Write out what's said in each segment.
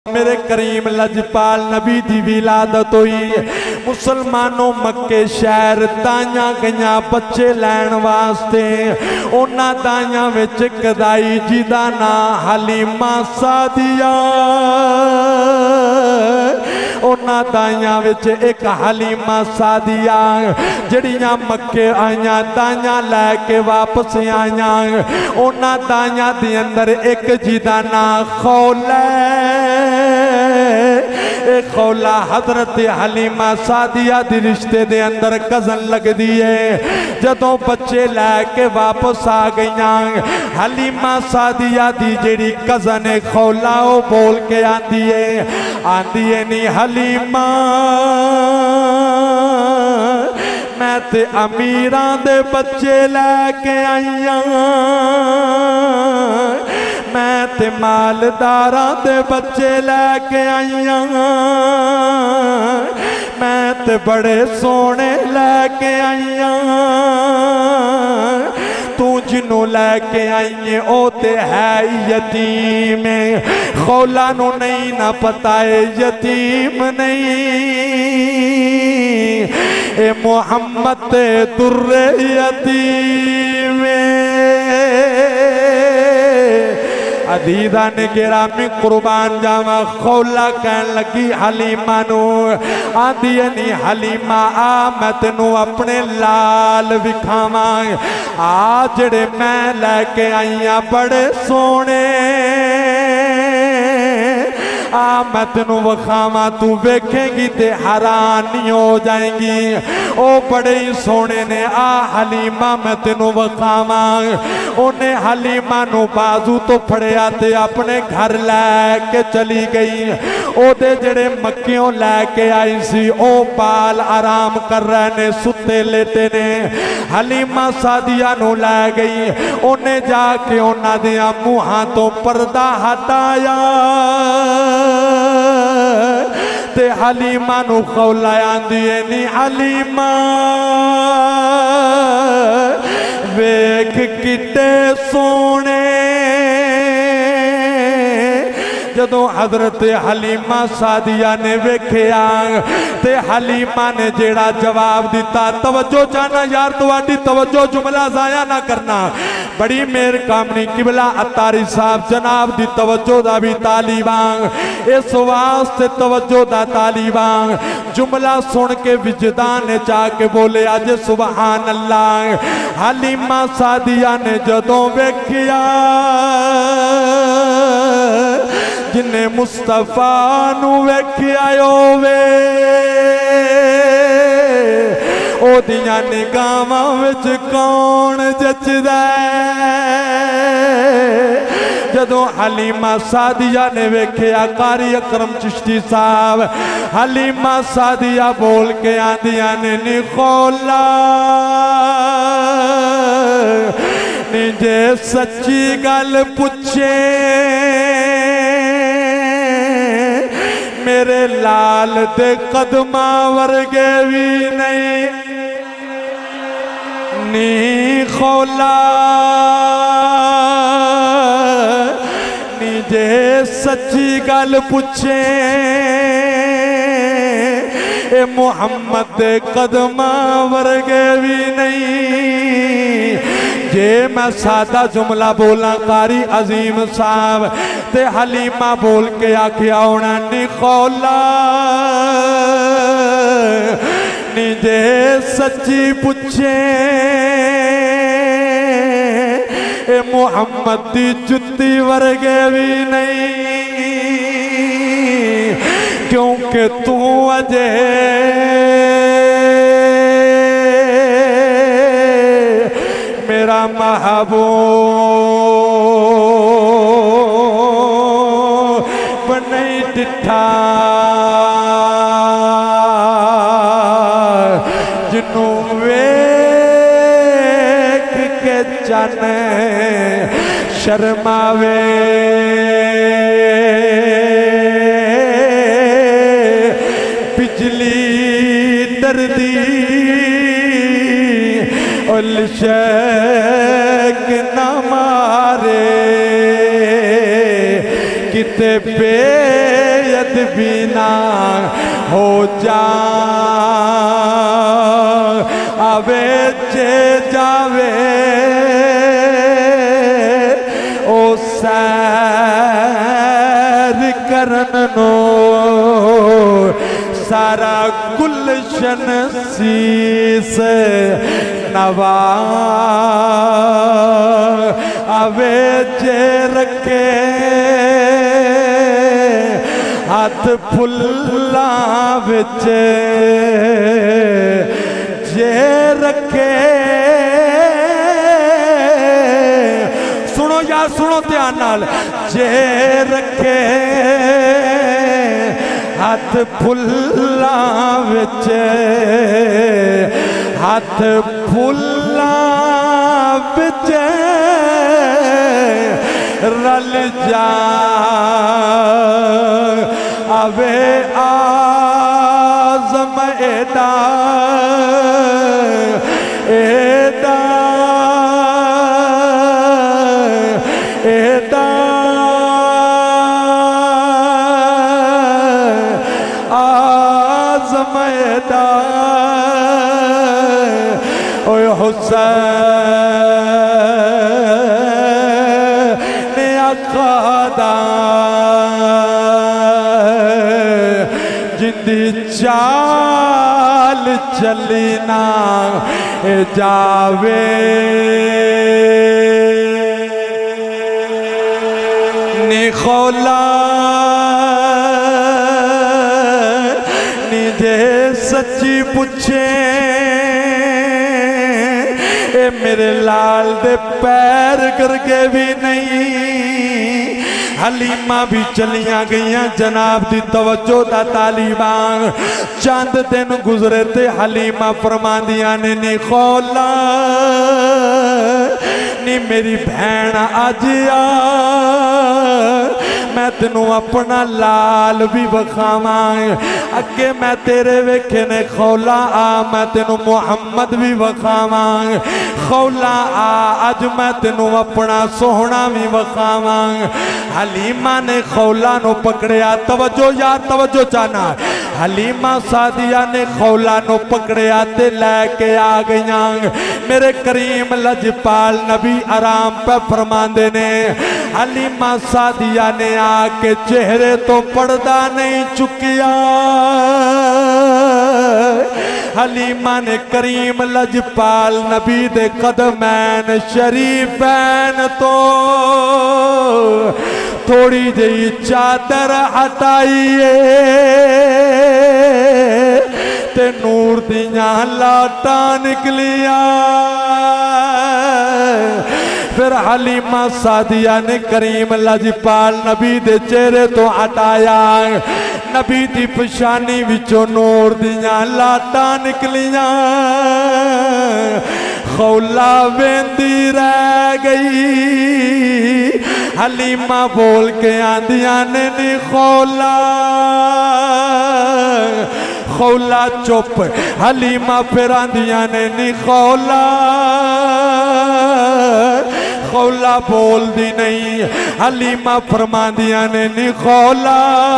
मेरे करीम लजपाल नबी दी विलादत हुई। मुसलमानों मक्के शहर दाइयां गईयां बच्चे लैन वास्ते। उन्हां दाइयां विच कदाई जिदा ना हलीमा सादिया, उन्हां दाइयां विच एक हलीमा सादिया जड़ियां मक्के आईयां दाइयां लैके वापस आईयां। उन्हां दाइयां दे अंदर एक जिदा ना खौला, खौला हजरत हलीमा सादिया दी रिश्ते दे अंदर कजन लगदी है। जदों बच्चे लैके वापस आ गईयां, हलीमा सादिया दी जेड़ी कजन है खौला वो बोल के आंदी है नी हलीमा मैं ते अमीरां दे बच्चे लैके आईयां, मैं ते मालदारां दे बच्चे लैके आईयां, मैं ते बड़े सोने लैके आईयां। तू जिन्नू लैके आई है ओ ते है यतीम। खौला नू नहीं ना पता है यतीम नहीं, ए मोहम्मद ते दुर्रे यतीम। अदीदा ने गिरामी कुर्बान जावा। खौला कहन लगी हलीमा नू, आंदी नी हलीमा आ मैं तेनू अपने लाल विखावा। आ जड़े मैं लैके आईया बड़े सोने, आ मैं तेनू वखावा तू वेखेगी ते हैरानी हो जाएगी। ओ बड़े ही सोने ने, आ हलीमा मैं तेनू वखावा। उन्हें हलीमा नू बाजू तो फड़िया ते अपने घर लैके चली गई। ओदे जड़े मक्कियों लैके आई सी ओ बाल आराम कर रहे ने, सुते लेटे ने। हलीमा सादिया नू लै गई। उन्हें जाके उन्हां दे मूहां तो पर्दा हटाया ते हलीमा नू खौला आंदी है नी हलीमा वेख किते सोने। जदों हजरत हलीमा सादिया ने वेख्या ते हलीमा ने जेड़ा जवाब दिता, तवज्जो चाहना यार तुहाडी तवज्जो, जुमला जाया ना करना। बड़ी मेहरबानी किबला अतारी साहब जनाब दी तवज्जो दा भी तालीबान, इस वास्ते तवज्जो दा तालीबान। जुमला सुन के विजदान जाके बोले अज सुबहान अल्लाह। हलीमा सादिया ने जदों वेख्या जिन्हें मुस्तफा नू वेख्या होवे ओदियां निगाहां विच कौन जचदा है। जदों हलीमा सादिया ने वेख्या कारी अकरम चिश्ती साहब, हलीमा सादिया बोल के आंदियां ने नी खौला नी जे सच्ची गल पुछे मेरे लाल दे कदमा वर्गे भी नहीं नी खौला नी जे सच्ची गल पुछे ए मोहम्मद दे कदमा वर्गे भी नहीं। जे मैं सादा जुमला बोला कारी अजीम साहब ते हलीमा बोल के आखिया होना नी खौला नी जे सच्ची पुछे ए मोहम्मद दी जुत्ती वर्गे भी नहीं, क्योंकि तू अजे मेरा महबूब नहीं दिठा जिन्नू वेख के चन शर्मावे। बिजली दर्दी उलशक न मारे किते पे बिना हो जा आवे जे जावे ओ सैर करन नो सारा गुलशन शीस नवा आवे जे रखे हाथ फुल्ला विच जे रखे सुनो यार सुनो ध्यान नाल जे रखे हाथ फुल्ला विच हाथ फुल्ला विच रल जा आवे आज़म एदा एदा एदा आज़म एदा ओए हुसैन अक़दा जिंदी चाल चलना जावे निखोला निजे सच्ची पूछे ए मेरे लाल दे पैर करके भी नहीं हलीमा भी चलियां गईयां जनाब दी तवज्जो दा तालिबान चंद दिन गुजरे ते हलीमा फरमांदियां ने नी खौला नी मेरी भैन अज आ मैं तेनू अपना लाल भी विखावा अगे मैं तेरे वेखे ने खौला आ मैं तेनू मुहम्मद भी विखावा खौला आ अज मैं तेनू अपना सोहना भी विखावा हलीमा ने खौला नो पकड़िया तवज्जो यार तवज्जो चाहना हलीमा सादिया ने खौला नो पकड़िया ते लैके आ गईयां मेरे करीम लजपाल नबी आराम पे फरमांदे ने हलीमा सादिया ने आके चेहरे तो पर्दा नहीं चुकिया हलीमा ने करीम लजपाल नबी दे कदमैन शरीफैन तो थोड़ी जी चादर हटाइए ते नूर दियां लाटा निकलिया फिर हलीमा सादिया ने करीम लजपाल नबी दे चेहरे तो हटाया नबी दी पेशानी विचों नूर दियां लाटा निकलियां खौला वेंदी रह गई हलीमा बोल के आंदियां ने नी खौला खौला चुप हलीमा फिर आंदियां ने नी खौला खौला बोल दी नहीं हलीमा फरमांदियां ने नी खौला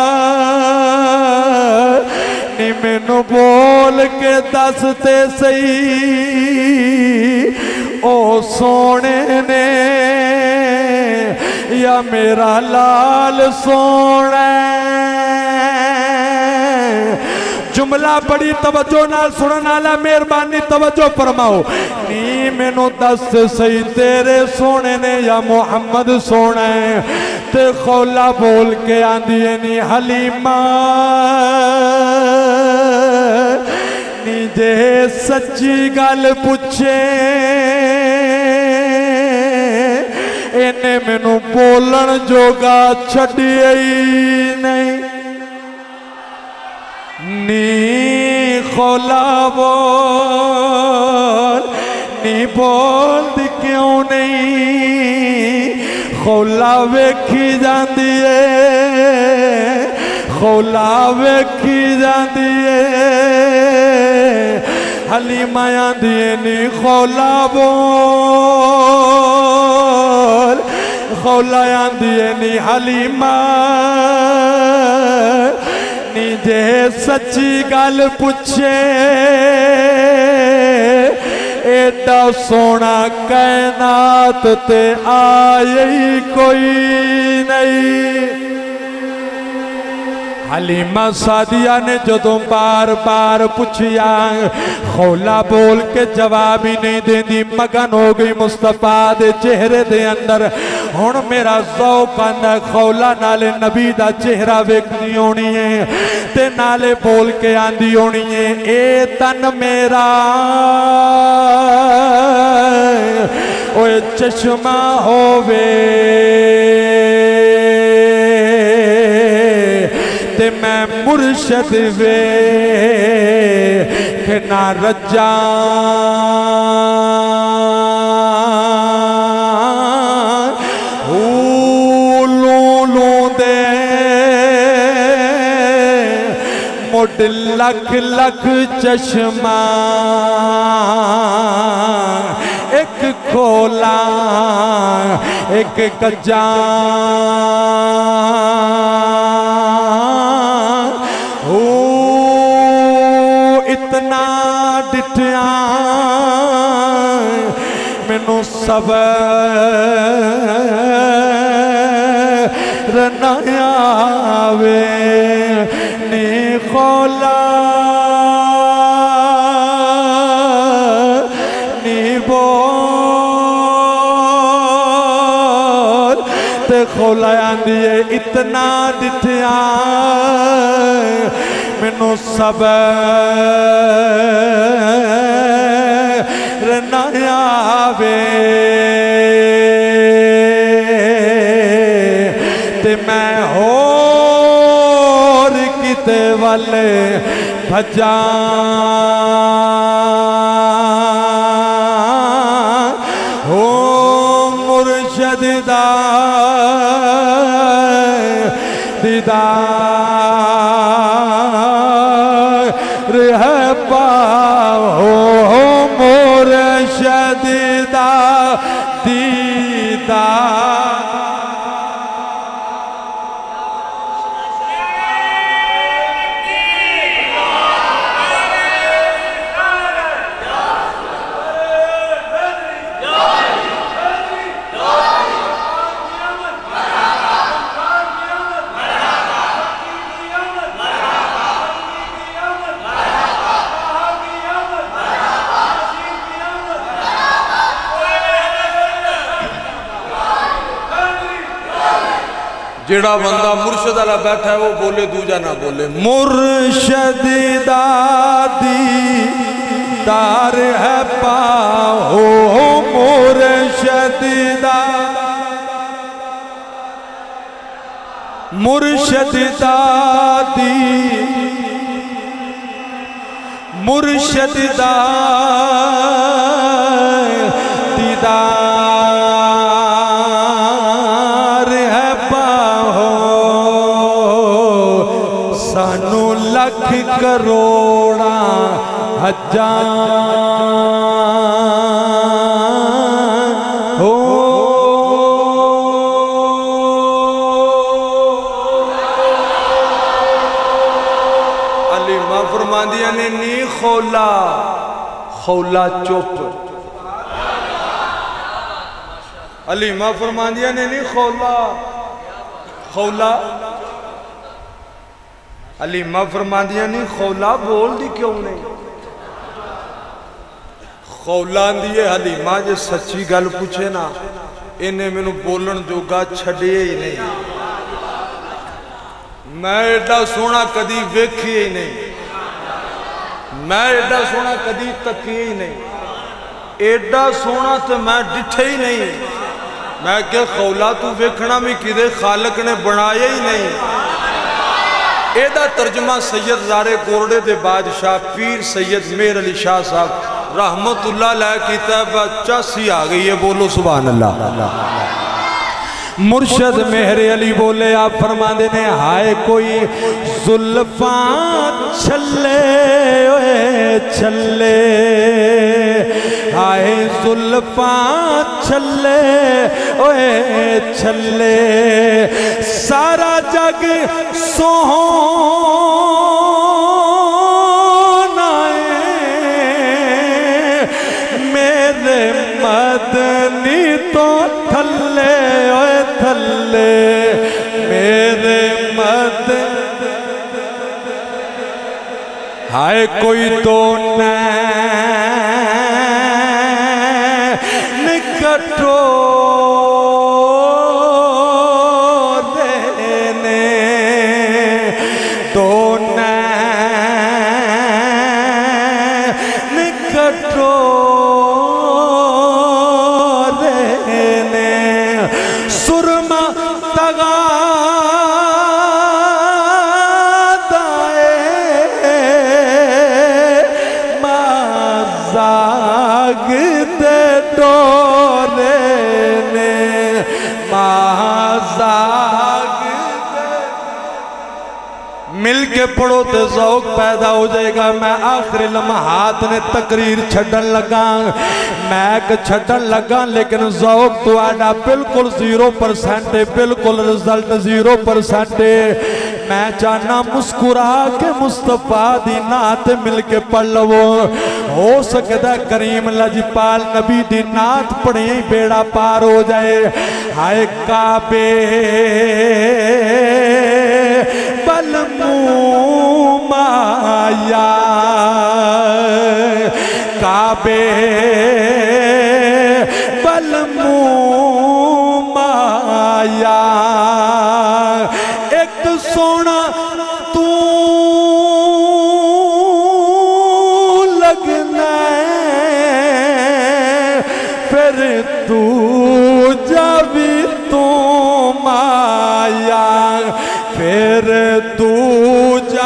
नी मैनू बोल के दसते सही ओ सोने ने या मेरा लाल सोना जुमला बड़ी तवज्जो नाल सुनन वाला मेहरबानी तवज्जो फरमाओ नी मैनू दस सही तेरे सोने ने या मुहम्मद सोना है ते खौला बोल के आंदी है नी हलीमा नी जे सच्ची गल पूछे इन्हें मैनू बोलन जोगा छड्डिया ही नहीं नी खौला बोल नी बोलती क्यों नहीं खौला वेखी जाती है खौला वेखी जाती है हलीमा आंदी नी खौला बोल खौला आंदी नी हलीमा नी जे सच्ची गल पूछे एडा सोना कैनात ते आए ही कोई नहीं। हलीमा सादिया ने जदों बार बार पूछिया खौला बोल के जवाब ही नहीं देंदी, मगन हो गई मुस्तफा दे चेहरे दे अंदर। हुण मेरा ज़ौक़ आंदा खौला नाले नबी दा चेहरा वेखदी होनी है ते नाले बोल के आंदी होनी है ए तन मेरा ओए चश्मा होवे ते मैं मुर्शद वे के ना रजा लू दे मुड लख लख चश्मा एक खोला एक कच्चा इतना डिठिया मैनू सबर न आवे नी खौला नी बोल ते खौला आंदी है इतना डिठिया मैनू सबर न आवे ते मैं होर किते वाले भजा हो मुर्शद दा दीदार है पाओ मुर्शद दा दीदार। जेड़ा बंदा मुर्शद वाला बैठा है वो बोले दूजा ना बोले। मुर्शद दादी दार है पाओ मुर्शद मुर्शद दादी मुर्शद दीदार है पाओ सानू लख करोड़ा हजार हो अलीमा फरमांदियां ने नी खौला खौला चुप। अलीमा फरमांदियां ने नी खौला खौला अलीमा फरमांदियां नहीं खौला बोल दी क्यों नहीं। खौला दी हलीमा जे सच्ची गल पूछे ना इन्हें मैनू बोलन जोगा छड़े ही नहीं। मैं एडा सोना कदी वेखी ही नहीं, मैं एडा सोना कदी तकी ही नहीं, एडा सोना तो मैं डिठे ही नहीं। मैं क्या खौला तू वेखना भी किदे खालक ने बनाया ही नहीं। एदा तर्जमा सैयद ज़ारे कोरडे दे बादशाह पीर सैयद मेहर अली शाह साहब रहमतुल्लाह अलैह की तब 85 आ गई है। बोलो सुभान अल्लाह। मुर्शद मेहर अली बोले आप फरमाते ने हाय कोई जुल्फा छल्ले ओए छल्ले हाय जुल्फा छल्ले ओए छल्ले सारा जग सोहो हाय कोई तो निकटो देने तो निकटो देने सुरमा तगा जागते डोले ने मिल के पढ़ो तो ज़ौक़ पैदा हो जाएगा। मैं आखिरी लम्हात ने तकरीर छड्डन लगा, मैक छड्डन लगा, लेकिन ज़ौक़ तो आड़ा बिल्कुल 0% है, बिल्कुल रिजल्ट 0% है। मैं चाहना मुस्कुरा के मुस्तफा दी नात मिल के पढ़ लवो। हो सकता करीम लजपाल नबी दी नात पढ़े बेड़ा पार हो जाए। हाय काबे बलमू माया काबे बलमू माया एक सोना तू लगना फिर तू जावी तू माया फिर तू जा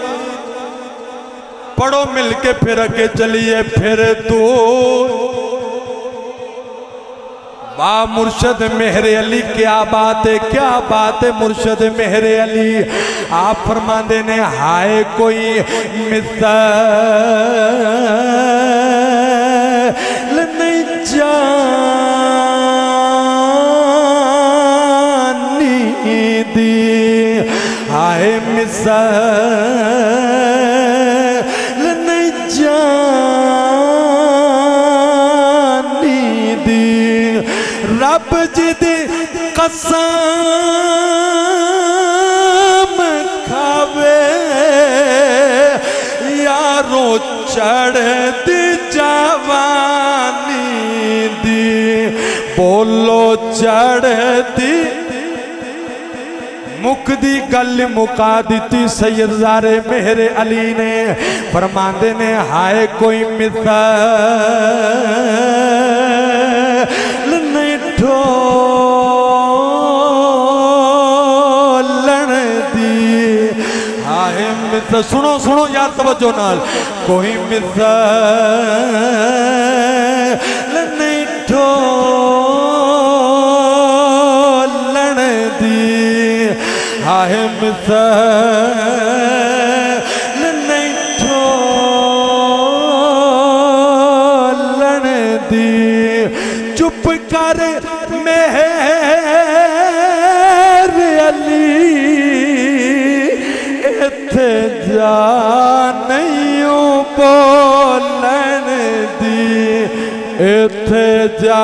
पढ़ो मिलके फिर अगे चलिए फिर तू वाह मुर्शद मेहरे अली क्या बात है, क्या बात है मुर्शद मेहरे अली। आप फरमाते ने हाय कोई मिसाल नहीं जानी दी हाय मिसाल नहीं जानी दी रब जी दी कसम खावे यारो चढ़ती जवानी दी बोलो चढ़ती मुकदी गल मुका दी सैयद ज़ारे मेहरे अली ने। फरमांदे ने हाय कोई मिसाल नहीं ढोलन दी हाय मिसाल सुनो सुनो यार तवज्जो नाल कोई मिसाल नहीं ढोलन दी हाय मिसाल नहीं ढोलन दी चुप कर मेहरे अली इत्थे जा नहीं बोलन दी इत्थे जा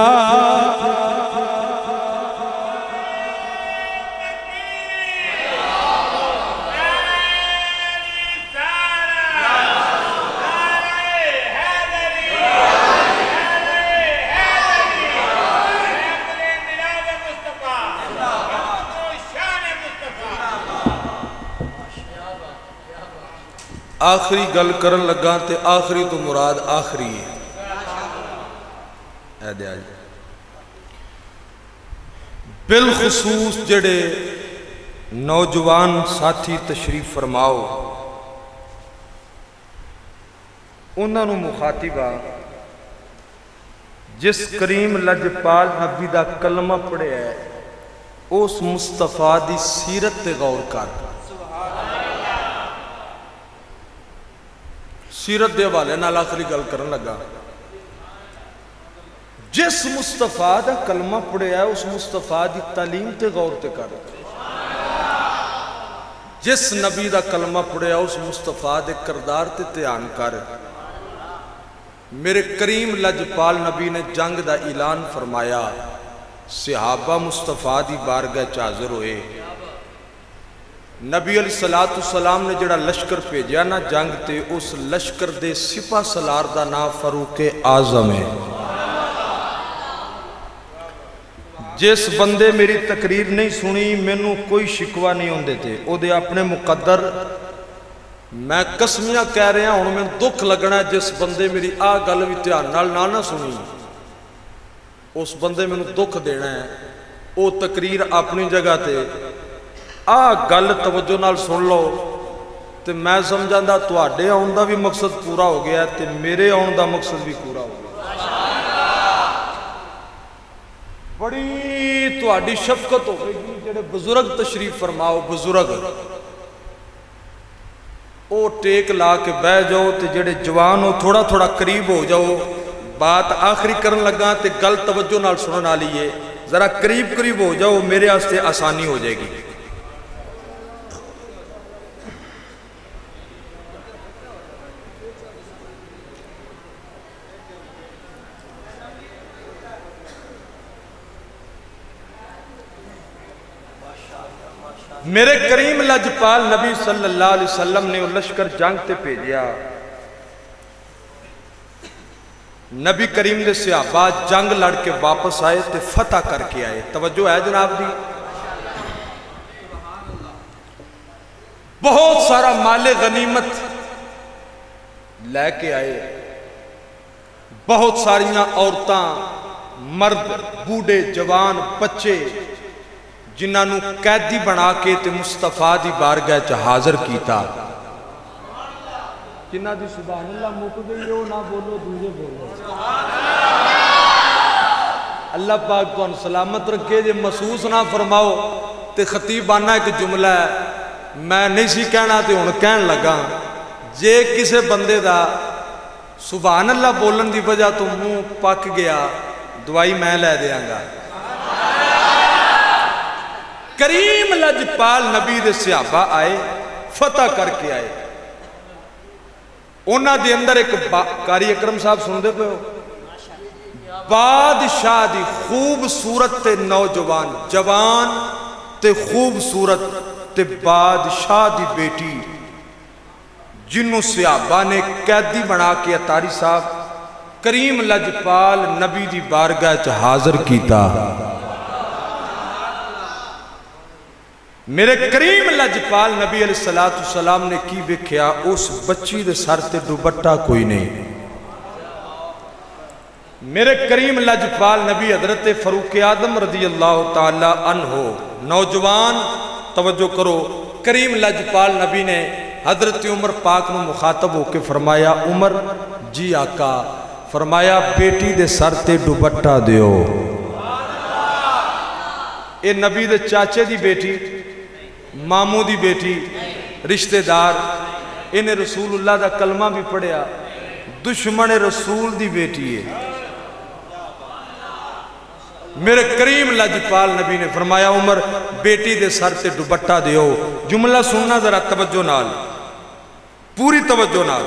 आखिरी गल करन लगा ते आखिरी तो मुराद आखिरी है बिलखसूस जड़े नौजवान साथी तशरीफ फरमाओ उन्होंने मुखातिबा जिस करीम लजपाल नबी दा कलमा पढ़िया उस मुस्तफा दी सीरत ते गौर कर सीरत के हवाले नाल आखिरी गल करन लगा जिस मुस्तफा दा कलमा पढ़िया उस मुस्तफा दी तालीम ते गौर ते कर जिस नबी दा कलमा पढ़िया उस मुस्तफा दे किरदार ते ध्यान कर। मेरे करीम लजपाल नबी ने जंग दा ऐलान फरमाया सहाबा मुस्तफा दी बारगाह च हाज़िर होए नबी अलैहिस्सलाम ने जिहड़ा लश्कर भेजा ना जंग ते, उस लश्कर दे सिपा सलार दा नाम फारूक आजम है। जिस बंदे मेरी तकरीर नहीं सुनी, मैनू कोई शिकवा नहीं होंदे थे, उहदे अपने मुकद्दर, मैं कसमियां कह रहा हूँ, मैं दुख लगना जिस बंदे मेरी आ गल भी ध्यान नाल ना सुनी, उस बंदे मैनू दुख देना है। वो तकरीर अपनी जगह ते आ गल तवज्जो नाल सुन लो, तो मैं समझांदा तुहाडे आउण दा भी मकसद पूरा हो गया, तो मेरे आउण दा मकसद भी पूरा हो गया। बड़ी तुहाडी शफकत होगी, जेडे बुजुर्ग तशरीफ फरमाओ, बुजुर्ग वो टेक ला के बह जाओ, तो जेडे जवान हो थोड़ा थोड़ा करीब हो जाओ। बात आखिरी करन लगा तो गल तवज्जो नाल सुनन वाली है, जरा करीब करीब हो जाओ, मेरे वास्ते आसानी हो जाएगी। मेरे करीम लजपाल नबी सल्लल्लाहु अलैहि वसल्लम ने लश्कर जंग ते भेजा। नबी करीम दे सहाबा जंग लड़ के वापस आए तो फतह करके आए। तवज्जो है जनाब दी। बहुत सारा माले गनीमत लैके आए, बहुत सारियां औरतां, मर्द, बूढ़े, जवान, बच्चे, जिन्होंने कैदी बना के ते मुस्तफा दी बारगाह च हाजिर किया। जिन्हां दी सुभान अल्लाह मुक गई हो ना बोलो, दूजे बोलो। अल्लाह पाक तुहानू सलामत रखे। जे महसूस ना फरमाओ तो खतीबाना एक जुमला है, मैं नहीं सी कहना तो हुण कहन लगा। जे किसी बंदे दा सुभान अल्लाह बोलन की वजह तो मुंह पक गया, दवाई मैं लै देंगा। करीम लजपाल नबी दे सहाबा आए, फतह करके आए। उन्होंने दे अंदर एक कारी अकरम साहब सुनते पे हो, बादशाह दी खूबसूरत ते नौजवान, जवान ते खूबसूरत ते बादशाह दी बेटी, जिन्हों सहाबा ने कैदी बना के अतारी साहब करीम लजपाल नबी दी बारगाह च हाजिर किया। मेरे करीम लजपाल नबी अलैहिस्सलाम ने की वेख्या, उस बच्ची दे सर ते दुपट्टा कोई नहीं। मेरे करीम लजपाल नबी हजरत फारूक आदम रजी अल्लाह ताला अन्हो, नौजवान तवज्जो करो, करीम लजपाल नबी ने हजरत उमर पाक में मुखातब होकर फरमाया, उमर जी आका, फरमाया बेटी दे सर ते दुपट्टा दियो। ये नबी दे चाचे दी बेटी, मामू दी बेटी, रिश्तेदार, इन्हें रसूलुल्लाह दा कलमा भी पढ़िया, दुश्मन रसूल दी बेटी है। मेरे करीम लजपाल नबी ने फरमाया, उमर बेटी दे सर से दुपट्टा दियो। जुमला सुनना जरा तवज्जो नाल, पूरी तवज्जो नाल।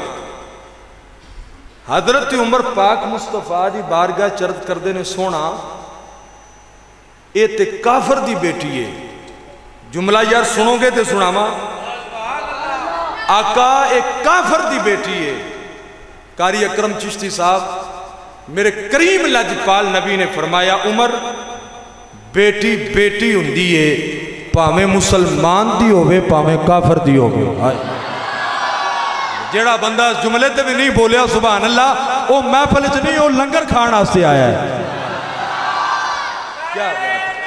हजरत उमर पाक मुस्तफा दी बारगाह चरत करते ने, सोना ये ते काफर दी बेटी है। जुमला यार सुनोगे तो सुनावा, आका एक काफर दी बेटी है। कारी अकरम चिश्ती साहब, मेरे करीम लजपाल नबी ने फरमाया, उमर बेटी बेटी हुंदी है, भावें मुसलमान दी होवे भावें काफर दी होवे। जेड़ा बंदा जुमले ते भी नहीं बोलिया सुभान अल्लाह, वो महफिल च नहीं, वो लंगर खाण वास्ते आया है। क्या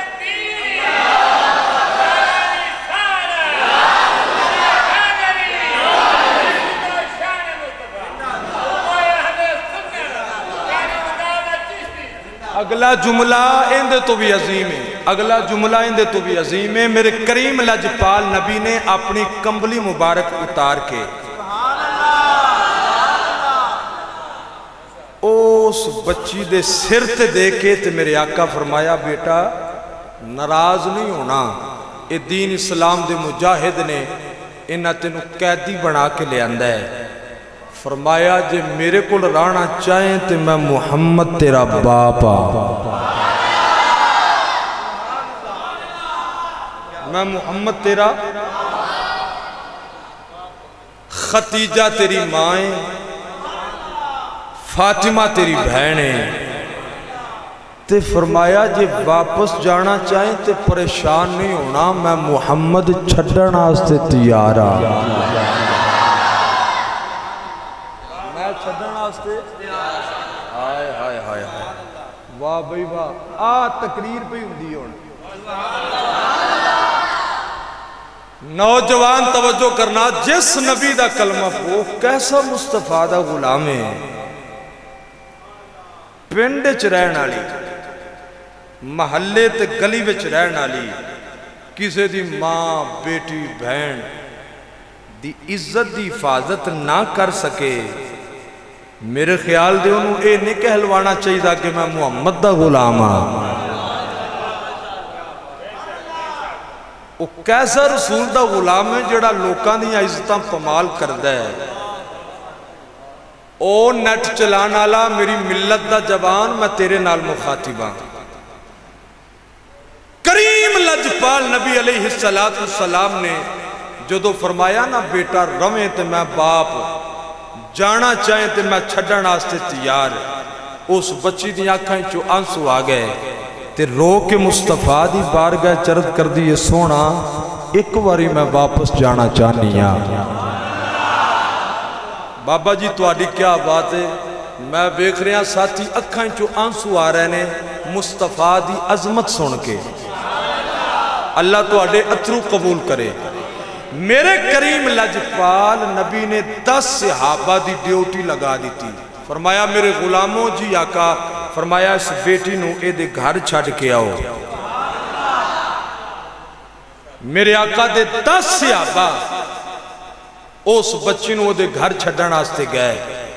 अगला जुमला इंदे तो भी अजीम है, अगला जुमला इंदे तो भी अजीम है। मेरे करीम लजपाल नबी ने अपनी कंबली मुबारक उतार के उस बच्ची दे सिर ते दे के ते मेरे आका फरमाया, बेटा नाराज नहीं होना, ये दीन इस्लाम दे मुजाहिद ने इन्हां तेनू कैदी बना के ले आंदा है। फरमाया जे मेरे को रहना चाहे तो मैं मुहम्मद तेरा बाप मैं मुहम्मद तेरा खतीजा तेरी मां है, फातिमा तेरी बहन है। ते फरमाया जे वापस जाना चाहे तो परेशान नहीं होना, मैं मुहम्मद छड्डण वास्ते तैयार हाँ। मैं छड्डण वास्ते हाय हाय हाय हाय, वाह बई वाह। आ तकरीर पे हुंदी हुण। नौजवान तवज्जो करना, जिस नबी दा कलमा वो कैसा मुस्तफा दा गुलाम है, पिंड च रहन वाली, महल्ले ते गली विच रहन वाली, किसी दी मां बेटी बहन दी इज्जत दी हिफाजत ना कर सके, मेरे ख्याल दे उन्होंने ये नहीं कहलवाना चाहिए कि मैं मुहम्मद दा गुलाम हाँ। वो कैसा रसूल दा गुलाम है जिहड़ा लोकां दी इज्जत पमाल करदा है। ओ नेट चलाने वाला मेरी मिलत दा जवान, मैं तेरे नाल मुखातिब हां। करीम लजपाल नबी अलैहिस्सलाम ने जदों फरमाया ना बेटा रवे तो मैं बाप, जाना चाहे तो मैं छड्डण वास्ते तैयार, उस बच्ची दी आंखां चों आंसू आ गए ते रो के मुस्तफा दी बारगाह चरद कर दी, सोना एक बारी मैं वापस जाना चाहनी हाँ। बाबा जी तुहाडी क्या बात है, मैं वेख रहा साथी अखां चों आंसू आ रहे ने मुस्तफा दी अजमत सुन के। अल्लाह तुहाडे अथरू कबूल करे। मेरे करीम लजपाल नबी ने 10 सहाबा दी ड्यूटी लगा दी थी। फरमाया मेरे गुलामों जी आका, फरमाया इस बेटी नूं इहदे घर छड्ड के आओ। मेरे आका दे 10 सहाबा उस बच्ची नूं उहदे घर छड्डण वास्ते गए।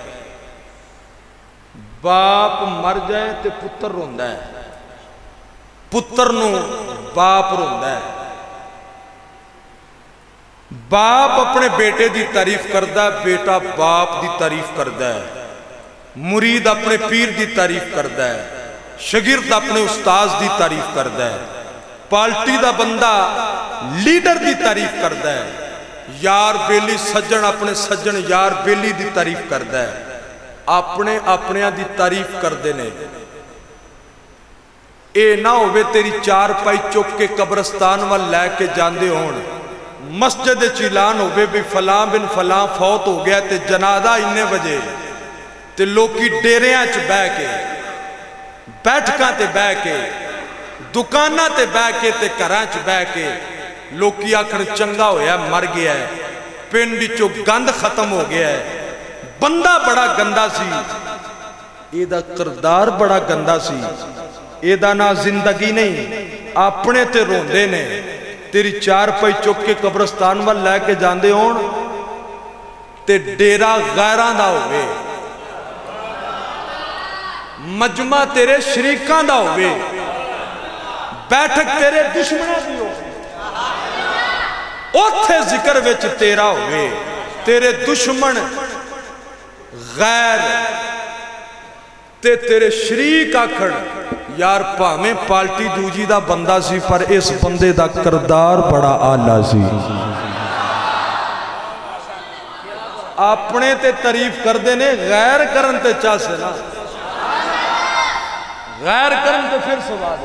बाप मर जाए तो पुत्र रोंदा है, पुत्र नूं बाप रोंदा है। बाप अपने बेटे की तारीफ करता है, बेटा बाप की तारीफ करता है, मुरीद अपने पीर की तारीफ करता है, शगिर्द अपने उस्ताद की तारीफ करता है, पार्टी का बंदा लीडर की तारीफ करता है, यार बेली सज्जन अपने सज्जन यार बेली की तारीफ करता है, अपने अपनिया की तारीफ करते हैं। ये ना होवे तेरी चार पाई चुक के कब्रस्तान वाल लैके जाते होण, मस्जिद ऐलान होवे भी फलां बिन फलां फौत हो गया ते जनाजा इन्ने बजे, ते लोकी डेरियां च बह के, बैठकां ते बह के, दुकानां ते बह के ते घरां च बह के लोकी आखण चंगा होया मर गया है, पिंड चो गंद खत्म हो गया है, बंदा बड़ा गंदा सी, एदा किरदार बड़ा गंदा सी, एदा ना जिंदगी नहीं, अपने ते रोंदे ने। तेरी चार पाई चुक के कब्रस्तान वाल लैके जाते होण ते डेरा गैरां दा होवे, मजमा तेरे शरीकां दा होवे, बैठक तेरे दुश्मनां दी होवे, उत्थे जिक्र विच तेरा होवे, तेरे दुश्मन गैर ते तेरे शरीक आखण यार भावें पार्टी दूजी दा बंदा सी पर इस बंदे दा किरदार बड़ा आला सी। अपने ते तारीफ करते ने, गैर करन ते चासे ना, गैर करन ते फिर सवाल।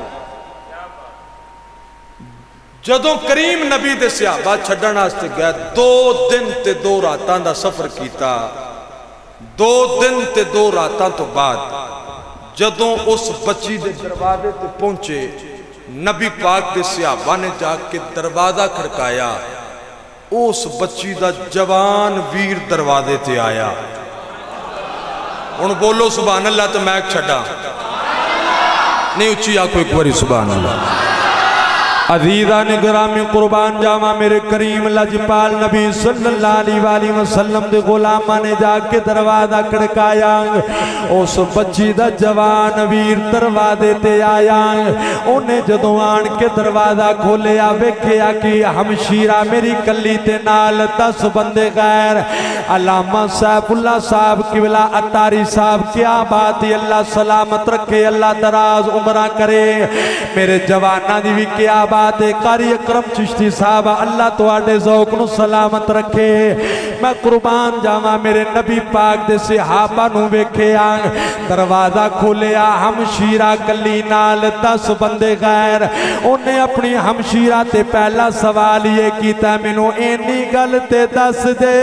जदों करीम नबी दे सहाबा छड्डण वास्ते गए, 2 दिन ते 2 रातां दा सफर किया। 2 दिन ते 2 रातां तो बाद जदों उस बच्ची के दरवाजे ते पहुंचे, नबी पाक के सहाबा ने जाके दरवाजा खड़काया, उस बच्ची का जवान वीर दरवाजे ते आया। हुण बोलो सुभान अल्लाह, तो मैं छड्डा नहीं, उच्ची आखो एक बारी सुभान अल्लाह। अजीजा ने ग्रामी कुर्बान जावा, मेरे करीम लजपाल नबी सल्लल्लाहु अलैहि वसल्लम दे गुलामा ने जाके दरवाजा खड़काया, उस बच्ची दा जवान वीर दरवाजे ते आया। उन्हें जदों आन के दरवाजा खोलिया, वेखिया कि हमशीरा मेरी कली ते नाल 10 बंदे गैर, अल्लामा सैफुल्लाह साहब किबला अतारी साहब, क्या बात है, अल्लाह सलामत रखे, अल्लाह दराज उमरा करे। मेरे जवाना दी भी क्या बात है, कारी अकरम चिश्ती साहब, अल्लाह तुहाडे ज़ौक नूं सलामत रखे। मैं कुर्बान जावा मेरे नबी पाक दे सहाबा नूं वेखिया दरवाजा खोलिया हमशीरा कली नाल 10 बंदे गैर उन्हें अपनी हमशीरा ते पहला सवाल ये कीता मैनू इन्नी गल ते दस दे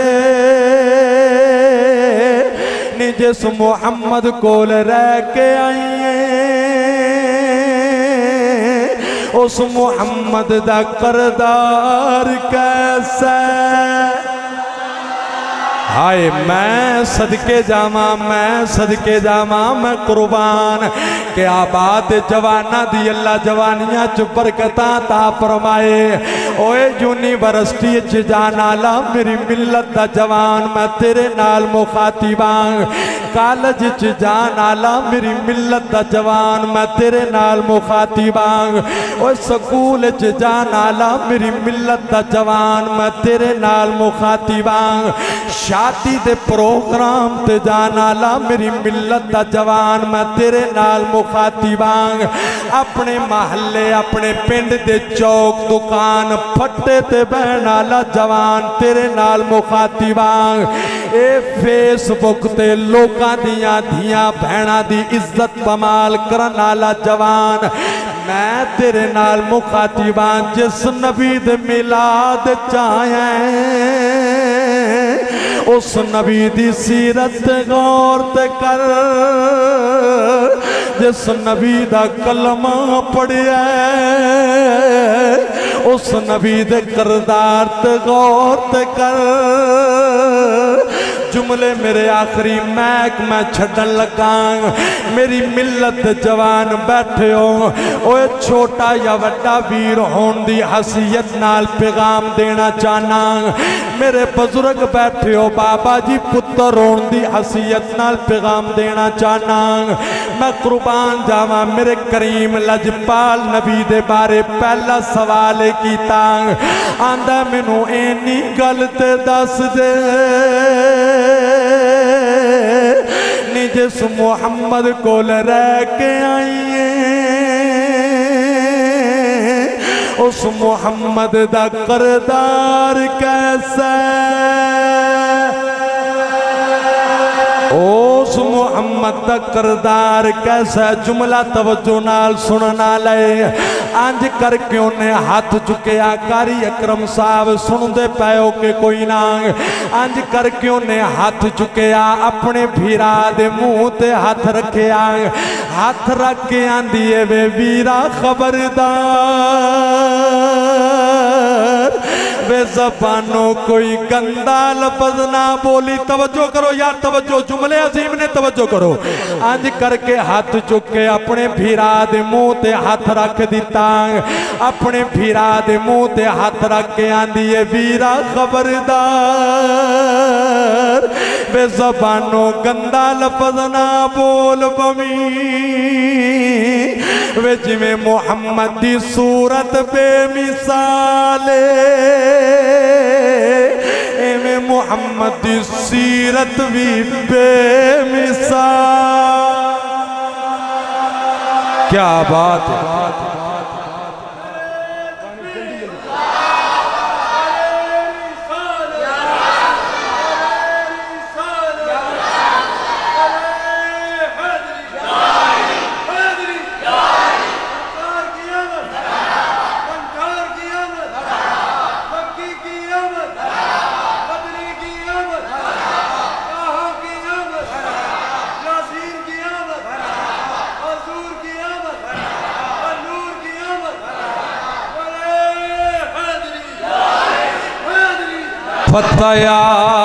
नी जिस मुहम्मद कोल रह के आईए उस मुहम्मद दा करदार कैसा हाय मैं सदके जावा मैं कुर्बान क्या बात जवाना दी अल्लाह जवानियां च बरकतां ता फरमाए ओए यूनिवर्सिटी च जान आला मेरी मिलत दा जवान मैं तेरे नाल मुखातिबा कॉलेज च जान आला मेरी मिलत दा जवान मैं तेरे नाल मुखातिबा ओए स्कूल च जान आला मेरी मिलत दा जवान मैं तेरे नाल मुखातिबा शादी दे प्रोग्राम ते जान आला मेरी मिलत दा जवान मैं तेरे नाल मुखातिबा अपने महल्ले अपने पिंड दे चौक दुकान फट्टे ते बहन आला जवान तेरे नाल मुखातिबा ए फेसबुक ते लोकां दियां धियां भैणां दी इज्जत पमाल करन आला जवान मैं तेरे नाल मुखातिबा जिस नबी दे मिलाद चाहे उस नबी दी सीरत गौर ते कर जिस नबी दा कलमा पढ़िया उस नबी दे करदार ते गौर ते कर जुमले मेरे आखिरी मैं छड़न लगा मेरी मिलत जवान बैठे हो ओए छोटा या वड्डा वीर होने की हसीयत नाल पैगाम देना चाहना मेरे बुजुर्ग बैठे हो बाबा जी पुत्र होने की हसीयत नाल पैगाम देना चाहना मैं कुर्बान जावा मेरे करीम लजपाल नबी दे बारे पहला सवाल किया आंदा मैनू इन्नी गल ते दस दे नी जिस मुहम्मद कोल रह के आईए उस मुहम्मद दा करदार कैसा उस मुहम्मद दा करदार कैसा जुमला तवज्जो नाल सुनना ले अंज करके उन्हें हाथ चुकया कारी अकरम साहब सुनते पाओ के कोई ना अंज करके उन्हें हाथ चुकया अपने भीरा दे मुंह ते हाथ रखिया हाथ रख के आंदी है वे वीरा खबरदार वे जबानों कोई गंदा लफ्ज ना बोली तवज्जो करो यार तवज्जो जुमले अजीम ने तवज्जो करो अंज करके हाथ चुक के अपने भीरा दे मुंह ते हाथ रख दिता अपने भीरा दे मुंह ते हाथ रख के आंदी है वीरा खबरदार वे जबानों गंदा लफ्ज ना बोल पवी वे जिमें मुहम्मद दी सूरत बेमिसाल एवें मुहम्मद दी सीरत भी बेमिसाल क्या बात है पतया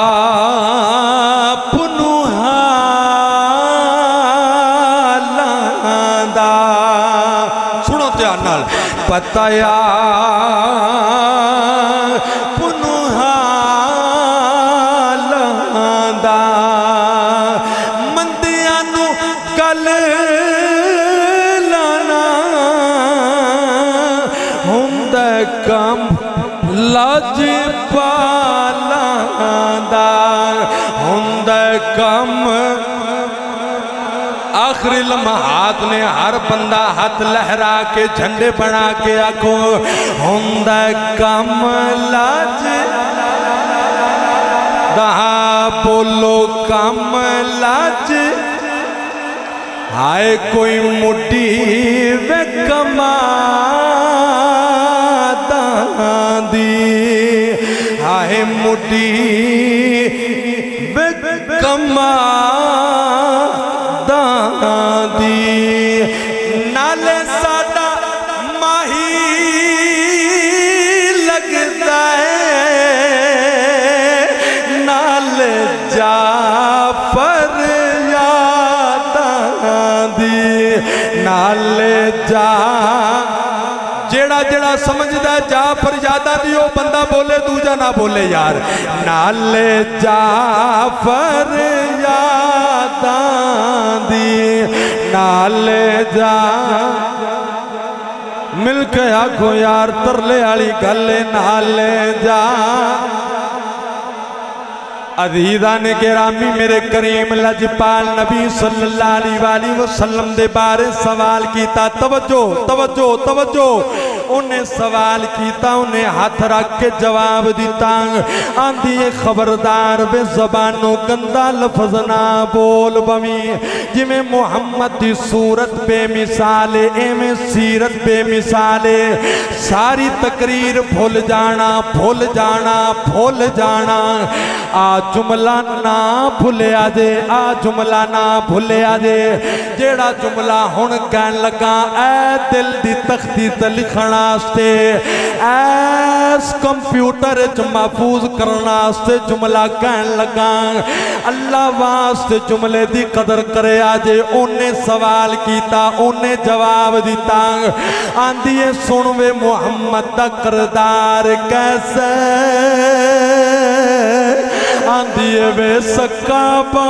पुनुहालांदा सुनो ध्यान नाल पतया पुनुहालांदा मंदियां नू गल लाना हुंदा कम लज कम आखिरी लम्हात ने हर बंदा हाथ लहरा के झंडे बना के आखो हुंदा कम लाज दहा बोलो कम लाज हाय कोई मुट्ठी वे कमा दी हाय मुट्ठी वे कमा दी नाले साडा माही लगदा है नाले जाफर नाले जा जेड़ा जेड़ा समझदा जाफर यादा दी ओ बंदा बोले दूजा ना बोले यार नाले जाफर यादा दी नाले जा मिल के आखो यार तरले वाली गल नाले जा अजीज़ान गिरामी मेरे करीम लजपाल नबी सल्लल्लाहु अलैहि वसल्लम दे बारे सवाल किया तवज्जो तवज्जो तवज्जो उन्हें सवाल किया उन्हें हाथ रख के जवाब दिता आंधी खबरदार बे ज़बानों गंदा लफज ना बोल बवी जिमें मुहम्मद की सूरत बेमिसाल एवें सीरत बेमिसाल सारी तकरीर भुल जाना भुल जाना भुल जाना आ जुमला ना भुलिया जे आ जुमला ना भुलिया जे जेड़ा जुमला हुण कहन लगा ऐ दिल दी तख्ती ते लिखण वास्ते ऐस कंप्यूटर च महफूज करने वास्ते जुमला कहन लगा अल्लाह वास्ते जुमले दी कदर करे जे उन्हें सवाल किया उन्हें जवाब दिता आंदी है सुन वे मुहम्मद दा किरदार कैसे आंदी वे सक्का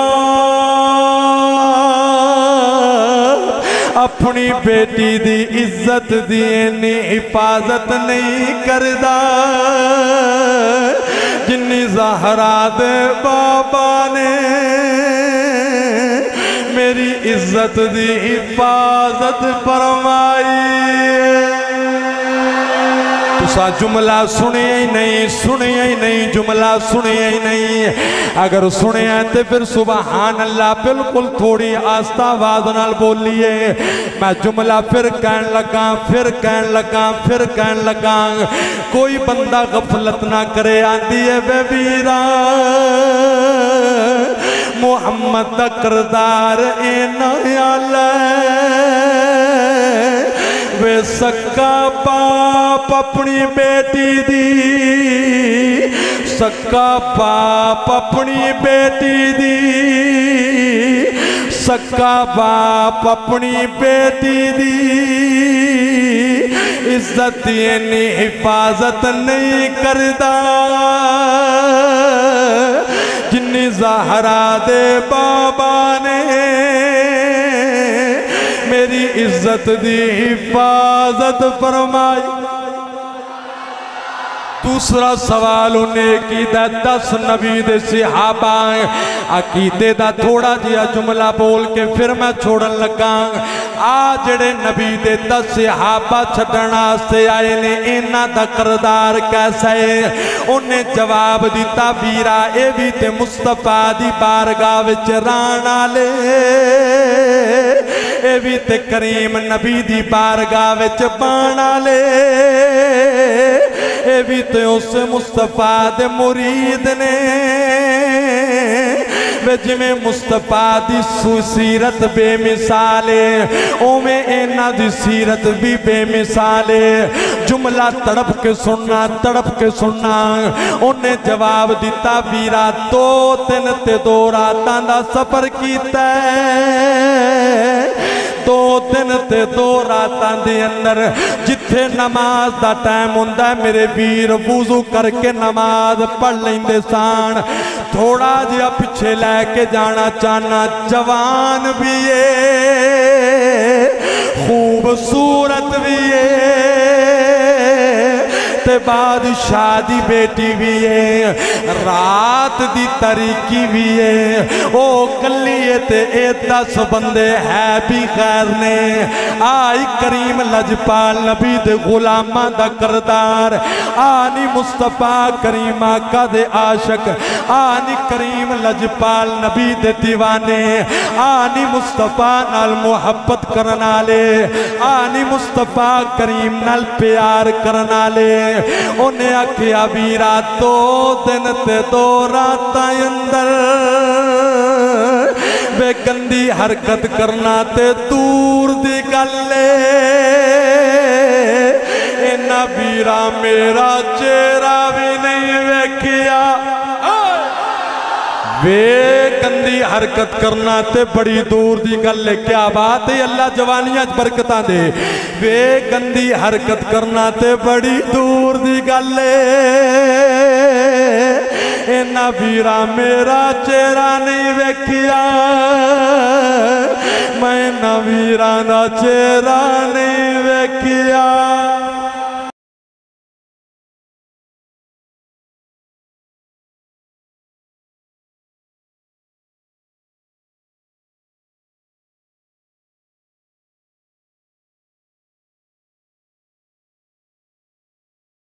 अपनी बेटी दी इज्जत दी इन्नी हिफाजत नहीं करदा जिन्नी ज़हरा दे बाबा ने मेरी इज्जत दी हिफाजत फरमाई। तुसा जुमला सुनिया ही नहीं जुमला सुनिया ही नहीं अगर सुनिया तो फिर सुबहान अल्लाह बिल्कुल थोड़ी आस्था आवाज नाल बोलिए मैं जुमला फिर कहन लगा कोई बंदा गफलत ना करे आंदी है वे वीरा मुहम्मद दा किरदार इन्ना आला वे सक्का बाप अपनी बेटी दी सक्का बाप अपनी बेटी दी सक्का बाप अपनी बेटी दी इज्जत इन्नी हिफाजत नहीं करदा जिन्नी ज़हरा दे बाबा ने मेरी इज्जत दी हिफाजत फरमाई। दूसरा सवाल उन्हें की 10 नबी दे सहाबा अकीदे दा थोड़ा जिहा जुमला बोल के फिर मैं छोड़न लगा आ जेड़े नबी दे 10 सहाबा छड्डण वास्ते आए ने इन्हां दा किरदार कैसा है उन्हें जवाब दिता वीरा ए भी ते मुस्तफा दी बारगाह विच रहण वाले ए भी ते करीम नबी दी बारगाह विच पाण वाले ए भी ते उस मुस्तफा दे मुरीद ने जिमें मुस्तफा दी सीरत बेमिसाल उमें इन्हां दी सीरत भी बेमिसाल जुमला तड़प के सुनना उन्हें जवाब दिता वीरा 2 दिन ते 2 रातां दा सफर कीता 2 दिन ते 2 रातां दे अंदर जिथे नमाज दा टाइम हुंदा मेरे वीर वुज़ू करके नमाज पढ़ लेंदे सान थोड़ा जिहा पिछे लैके जाना चाहना जवान भी है खूबसूरत भी है ते बाद शादी बेटी भी है, रात दी तरीकी भी है। ओ कलिए ते ए 10 बंदे है भी खैर ने। आई करीम लजपाल नबी दे गुलामा दा करदार, आनी मुस्तफा करीम आका दे आशक, आनी करीम लजपाल नबी दे दीवाने, आनी मुस्तफा नाल मुहब्बत करन आले, आनी मुस्तफा करीम नाल प्यार करन आले। उन्हें आखिया वीरा 2 दिन ते 2 रातां अंदर वे गंदी हरकत करना ते दूर दी गल इन्ना वीरा मेरा चेहरा भी नहीं वेखिया। वे गंदी हरकत करना ते बड़ी दूर दी गल है। क्या बात है, अल्लाह जवानियां बरकतां दे। वे गंदी हरकत करना ते बड़ी दूर दी गल इन्ना वीरा मेरा चेहरा नहीं वेखिया, मैं ना वीरा दा चेहरा नहीं